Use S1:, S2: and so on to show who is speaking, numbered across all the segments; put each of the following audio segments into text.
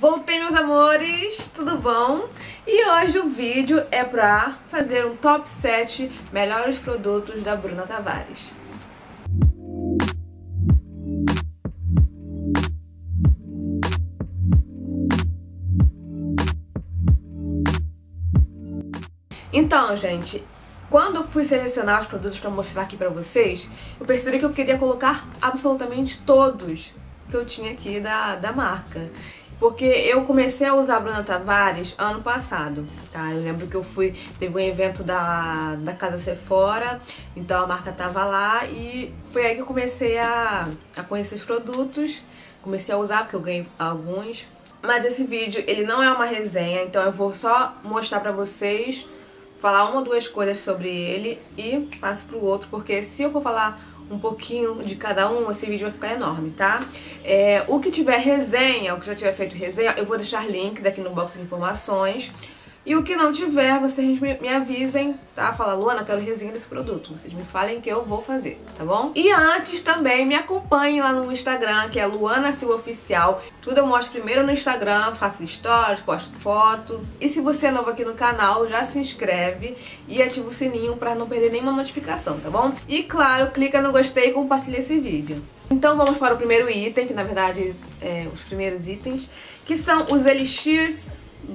S1: Voltei, meus amores, tudo bom? E hoje o vídeo é pra fazer um top 7 melhores produtos da Bruna Tavares. Então, gente, quando eu fui selecionar os produtos pra mostrar aqui pra vocês, eu percebi que eu queria colocar absolutamente todos que eu tinha aqui da marca. Porque eu comecei a usar a Bruna Tavares ano passado, tá? Eu lembro que teve um evento da Casa Sephora, então a marca tava lá e foi aí que eu comecei a conhecer os produtos, comecei a usar porque eu ganhei alguns. Mas esse vídeo, ele não é uma resenha, então eu vou só mostrar pra vocês, falar uma ou duas coisas sobre ele e passo pro outro, porque se eu for falar um pouquinho de cada um, esse vídeo vai ficar enorme, tá? O que tiver resenha, o que já tiver feito resenha, eu vou deixar links aqui no box de informações. E o que não tiver, vocês me avisem, tá? Fala, Luana, quero resenha desse produto. Vocês me falem que eu vou fazer, tá bom? E antes também, me acompanhem lá no Instagram, que é Luana Silva Oficial. Tudo eu mostro primeiro no Instagram, faço stories, posto foto. E se você é novo aqui no canal, já se inscreve e ativa o sininho pra não perder nenhuma notificação, tá bom? E claro, clica no gostei e compartilha esse vídeo. Então vamos para o primeiro item, que na verdade os primeiros itens, que são os Elixirs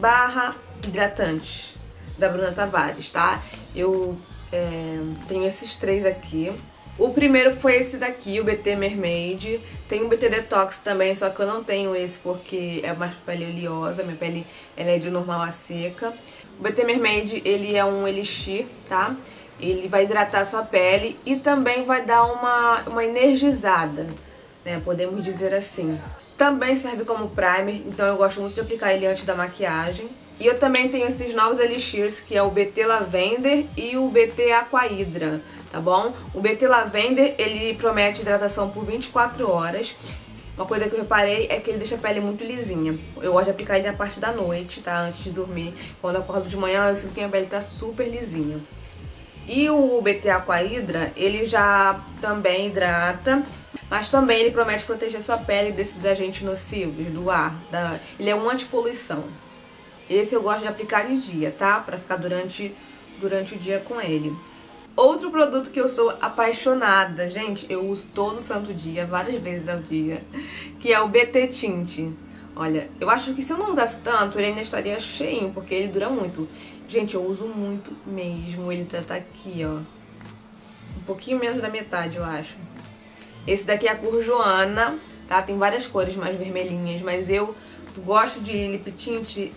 S1: hidratantes da Bruna Tavares, tá? Eu tenho esses três aqui. O primeiro foi esse daqui, o BT Mermaid. Tem o BT Detox também, só que eu não tenho esse porque é mais pele oleosa. Minha pele ela é de normal a seca. O BT Mermaid, ele é um elixir, tá? Ele vai hidratar a sua pele e também vai dar uma energizada, né? Podemos dizer assim. Também serve como primer, então eu gosto muito de aplicar ele antes da maquiagem. E eu também tenho esses novos elixirs, que é o BT Lavender e o BT Aquahydra, tá bom? O BT Lavender, ele promete hidratação por 24 horas. Uma coisa que eu reparei é que ele deixa a pele muito lisinha. Eu gosto de aplicar ele na parte da noite, tá? Antes de dormir. Quando eu acordo de manhã, eu sinto que minha pele tá super lisinha. E o BT Aquahydra, ele já também hidrata, mas também ele promete proteger sua pele desses agentes nocivos, do ar. Ele é um antipoluição. Esse eu gosto de aplicar de dia, tá? Pra ficar durante o dia com ele. Outro produto que eu sou apaixonada, gente, eu uso todo santo dia, várias vezes ao dia, que é o BT Tint. Olha, eu acho que se eu não usasse tanto, ele ainda estaria cheinho, porque ele dura muito. Gente, eu uso muito mesmo. Ele tá aqui, ó. Um pouquinho menos da metade, eu acho. Esse daqui é a cor Joana, tá? Tem várias cores mais vermelhinhas, mas eu gosto de lip tint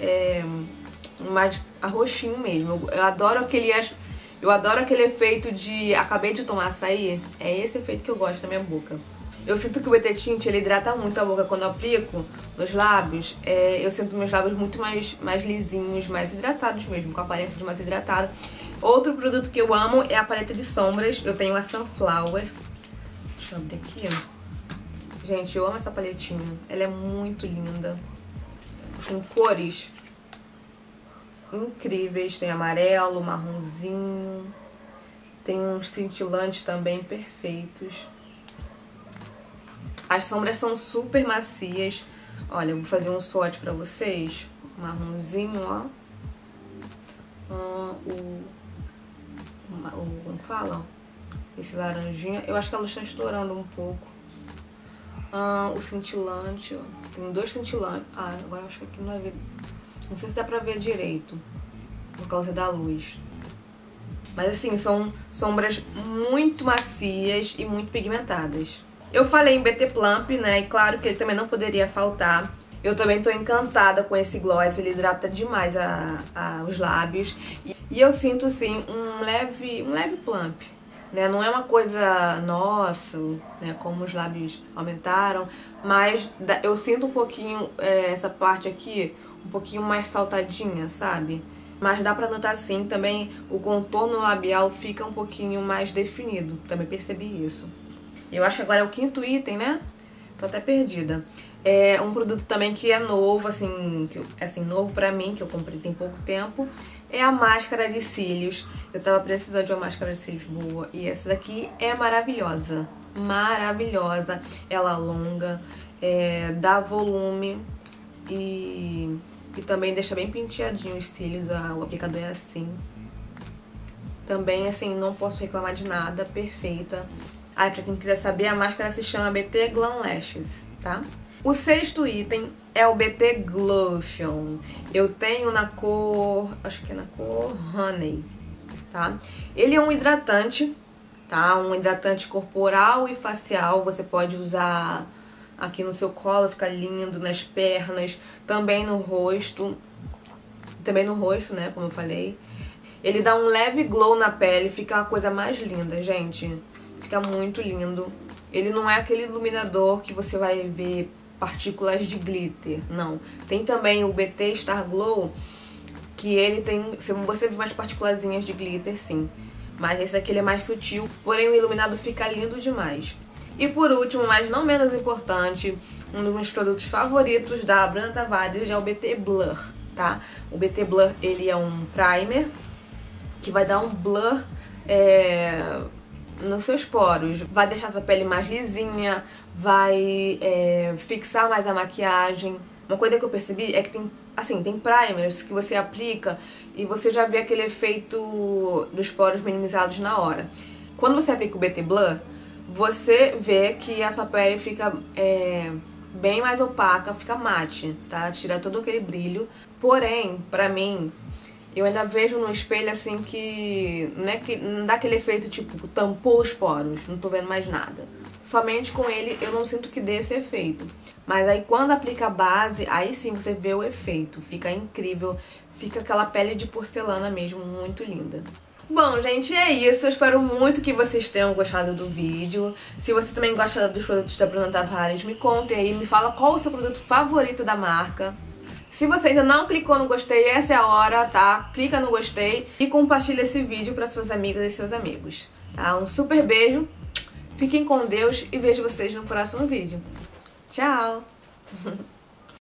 S1: mais roxinho mesmo. Eu adoro aquele efeito de acabei de tomar açaí. É esse efeito que eu gosto na minha boca. Eu sinto que o BT Tint, ele hidrata muito a boca. Quando eu aplico nos lábios, eu sinto meus lábios muito mais lisinhos, mais hidratados mesmo, com a aparência de mais hidratada. Outro produto que eu amo é a paleta de sombras. Eu tenho a Sunflower. Deixa eu abrir aqui. Gente, eu amo essa paletinha. Ela é muito linda. Tem cores incríveis. Tem amarelo, marronzinho. Tem uns cintilantes também perfeitos. As sombras são super macias. Olha, eu vou fazer um swatch pra vocês. Marronzinho, ó. Como fala? Esse laranjinha. Eu acho que a luz tá estourando um pouco. O cintilante, ó. Tem dois cintilantes. Agora eu acho que aqui não vai ver. Não sei se dá pra ver direito, por causa da luz. Mas assim, são sombras muito macias e muito pigmentadas. Eu falei em BT Plump, né? E claro que ele também não poderia faltar. Eu também tô encantada com esse gloss. Ele hidrata demais os lábios. E eu sinto, assim, um leve plump, né? Não é uma coisa, nossa, né? Como os lábios aumentaram. Mas eu sinto um pouquinho, essa parte aqui, um pouquinho mais saltadinha, sabe? Mas dá pra notar sim, também o contorno labial fica um pouquinho mais definido. Também percebi isso. Eu acho que agora é o quinto item, né? Tô até perdida. É um produto também que é novo, assim, novo pra mim, que eu comprei tem pouco tempo. É a máscara de cílios. Eu tava precisando de uma máscara de cílios boa. E essa daqui é maravilhosa. Maravilhosa. Ela alonga, dá volume. e também deixa bem penteadinho os cílios, o aplicador é assim. Também, assim, não posso reclamar de nada, perfeita. Pra quem quiser saber, a máscara se chama BT Glam Lashes, tá? O sexto item é o BT Glotion. Eu tenho na cor, acho que é na cor Honey, tá? Ele é um hidratante, tá? Um hidratante corporal e facial. Você pode usar aqui no seu colo, fica lindo, nas pernas, também no rosto. Também no rosto, né, como eu falei. Ele dá um leve glow na pele, fica uma coisa mais linda, gente. Fica muito lindo. Ele não é aquele iluminador que você vai ver partículas de glitter, não. Tem também o BT Star Glow, que ele tem... Você vê umas partículazinhas de glitter, sim. Mas esse aqui ele é mais sutil, porém o iluminado fica lindo demais. E por último, mas não menos importante, um dos meus produtos favoritos da Bruna Tavares é o BT Blur, tá? O BT Blur, ele é um primer que vai dar um blur nos seus poros. Vai deixar sua pele mais lisinha, vai fixar mais a maquiagem. Uma coisa que eu percebi é que tem primers que você aplica e você já vê aquele efeito dos poros minimizados na hora. Quando você aplica o BT Blur, você vê que a sua pele fica bem mais opaca, fica mate, tá? Tira todo aquele brilho. Porém, pra mim, eu ainda vejo no espelho assim que não dá aquele efeito tipo, tampou os poros, não tô vendo mais nada. Somente com ele eu não sinto que dê esse efeito. Mas aí quando aplica a base, aí sim você vê o efeito. Fica incrível, fica aquela pele de porcelana mesmo, muito linda. Bom, gente, é isso. Eu espero muito que vocês tenham gostado do vídeo. Se você também gosta dos produtos da Bruna Tavares, me conte aí, me fala qual o seu produto favorito da marca. Se você ainda não clicou no gostei, essa é a hora, tá? Clica no gostei e compartilha esse vídeo para suas amigas e seus amigos, tá? Um super beijo, fiquem com Deus e vejo vocês no próximo vídeo. Tchau!